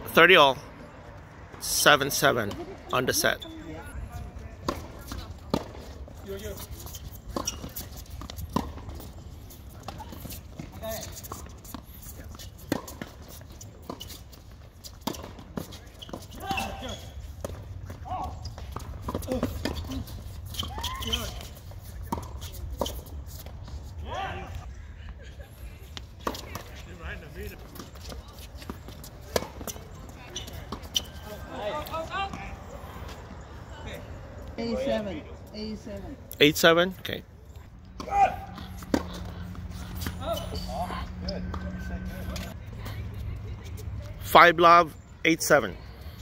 30 all. 7-7 on the set. A7. 8-7. Okay. Five love. 8-7.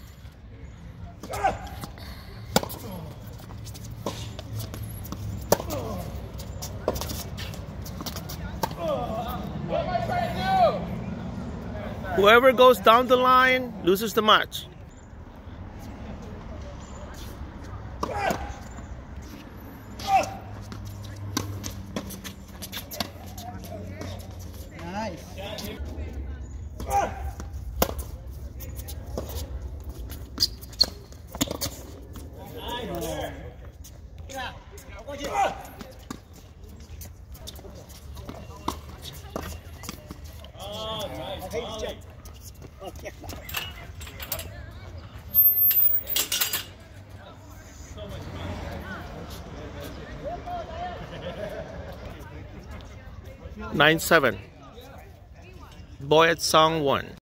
Whoever goes down the line loses the match. Nice. Nine 7. Boy at Song 1.